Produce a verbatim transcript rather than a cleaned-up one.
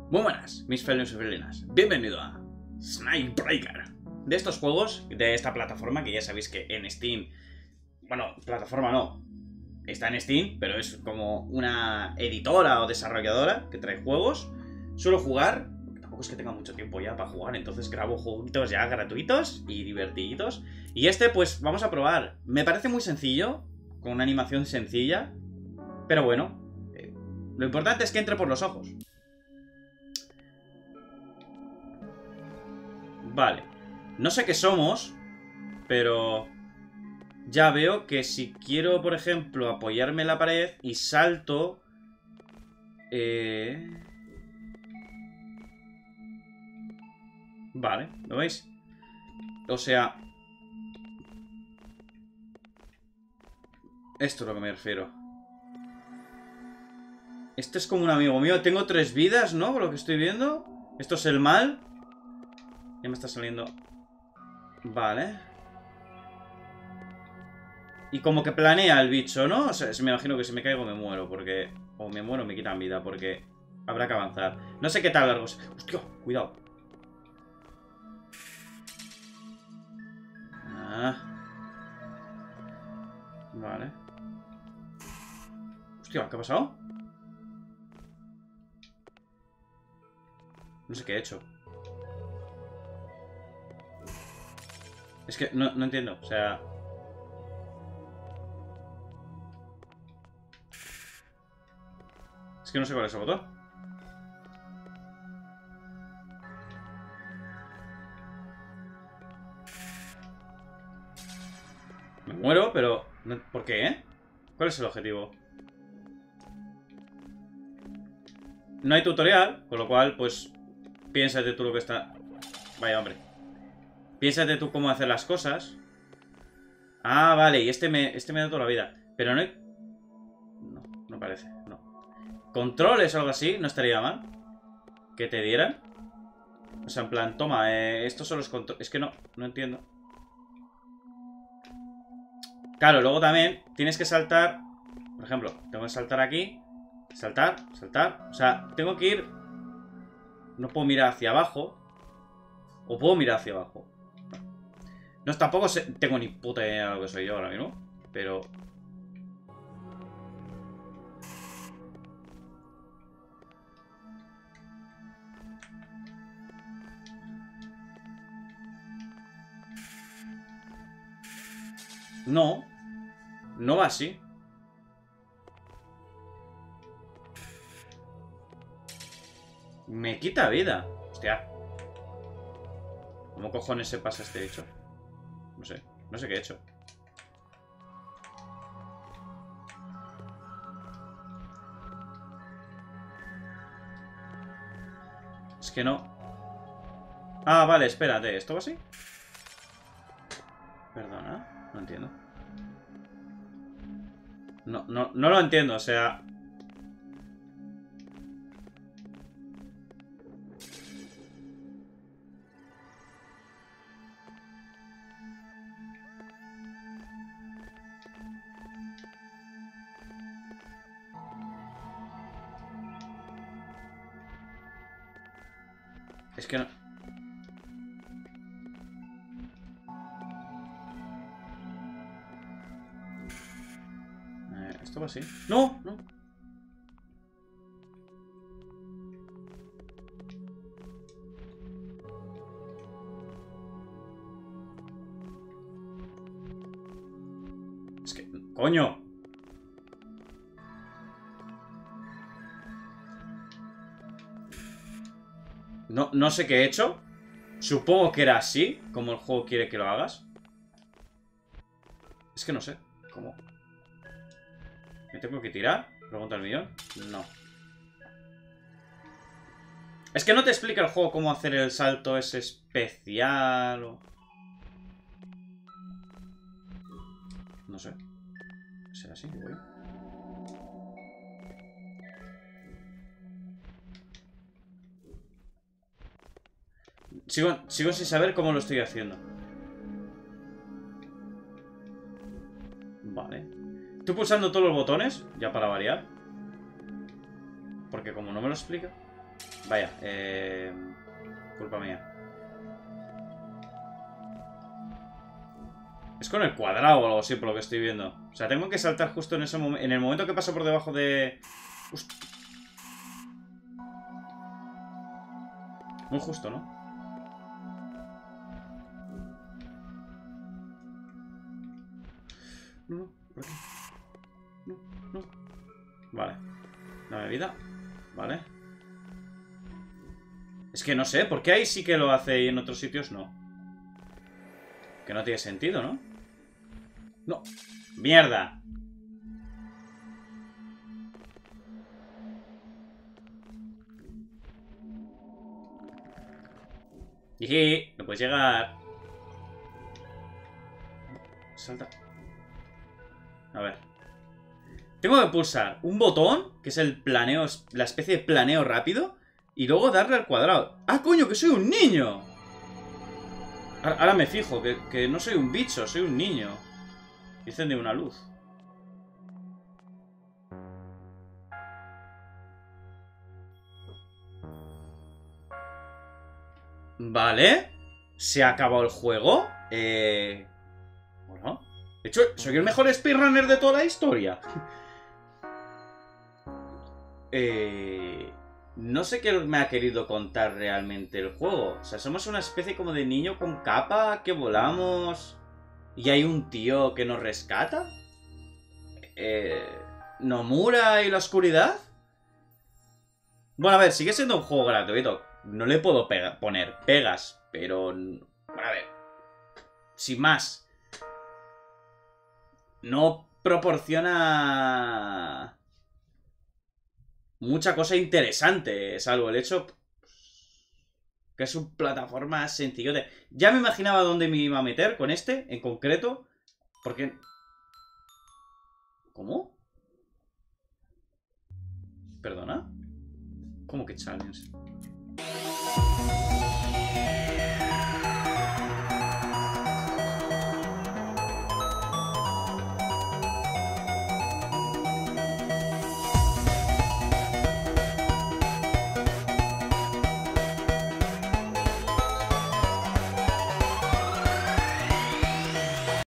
Muy buenas, mis felinos y felinas. Bienvenido a Snakebreaker. De estos juegos, de esta plataforma, que ya sabéis que en Steam... Bueno, plataforma no. Está en Steam, pero es como una editora o desarrolladora que trae juegos. Suelo jugar, porque tampoco es que tenga mucho tiempo ya para jugar, entonces grabo jueguitos ya gratuitos y divertiditos. Y este, pues, vamos a probar. Me parece muy sencillo, con una animación sencilla, pero bueno, eh, lo importante es que entre por los ojos. Vale. No sé qué somos, pero ya veo que si quiero, por ejemplo, apoyarme en la pared y salto... Eh... Vale, ¿lo veis? O sea... Esto es lo que me refiero. Este es como un amigo mío. Tengo tres vidas, ¿no? Por lo que estoy viendo. Esto es el mal. Ya me está saliendo... Vale. Y como que planea el bicho, ¿no? O sea, me imagino que si me caigo me muero, porque... O me muero o me quitan vida, porque... Habrá que avanzar. No sé qué tal largo... ¡Hostia! Cuidado. Ah. Vale. Hostia, ¿qué ha pasado? No sé qué he hecho. Es que no, no entiendo, o sea... Es que no sé cuál es el botón. Me muero, pero... ¿Por qué, eh? ¿Cuál es el objetivo? No hay tutorial, con lo cual, pues... Piénsate tú lo que está... Vaya, hombre. Piénsate tú cómo hacer las cosas. Ah, vale, y este me, este me da toda la vida. Pero no hay... No, no parece, no. Controles o algo así, no estaría mal. Que te dieran. O sea, en plan, toma, eh, estos son los controles. Es que no, no entiendo. Claro, luego también tienes que saltar. Por ejemplo, tengo que saltar aquí. Saltar, saltar. O sea, tengo que ir... No puedo mirar hacia abajo. O puedo mirar hacia abajo. No, tampoco sé, tengo ni puta idea de lo que soy yo ahora mismo. Pero... No. No va así. Me quita vida. Hostia. ¿Cómo cojones se pasa este hecho? No sé. No sé qué he hecho. Es que no. Ah, vale, espérate. ¿Esto va así? Perdona. No entiendo. No, no, no lo entiendo, o sea... Es que no... Eh, ¿Esto va así? ¡No! ¡No! Es que... ¡Coño! No, no sé qué he hecho. Supongo que era así, como el juego quiere que lo hagas. Es que no sé. ¿Cómo? ¿Me tengo que tirar? Pregunta el millón. No. Es que no te explica el juego cómo hacer el salto ese especial o... No sé. ¿Será así? Voy. Sigo, sigo sin saber cómo lo estoy haciendo. Vale. Estoy pulsando todos los botones, ya para variar. Porque como no me lo explica... Vaya, eh... culpa mía. Es con el cuadrado o algo así, por lo que estoy viendo. O sea, tengo que saltar justo en ese momento. En el momento que paso por debajo de... Ust... Muy justo, ¿no? No, no, por aquí. No, no. Vale. Dame vida. Vale. Es que no sé, ¿por qué ahí sí que lo hace y en otros sitios no? Que no tiene sentido, ¿no? No. ¡Mierda! Jiji, no puedes llegar. Salta. A ver. Tengo que pulsar un botón, que es el planeo, la especie de planeo rápido, y luego darle al cuadrado. ¡Ah, coño, que soy un niño! Ahora me fijo, que, que no soy un bicho, soy un niño. Dicen de una luz. Vale. ¿Se ha acabado el juego? Eh... Bueno. De hecho, soy el mejor speedrunner de toda la historia. eh... No sé qué me ha querido contar realmente el juego. O sea, somos una especie como de niño con capa que volamos... ¿Y hay un tío que nos rescata? Eh... ¿Nomura y la oscuridad? Bueno, a ver, sigue siendo un juego gratuito. No le puedo pega poner pegas, pero... Bueno, a ver. Sin más. No proporciona... mucha cosa interesante, salvo el hecho... que es un plataforma sencillote. Ya me imaginaba dónde me iba a meter con este, en concreto. Porque... ¿Cómo? ¿Perdona? ¿Cómo que challenge?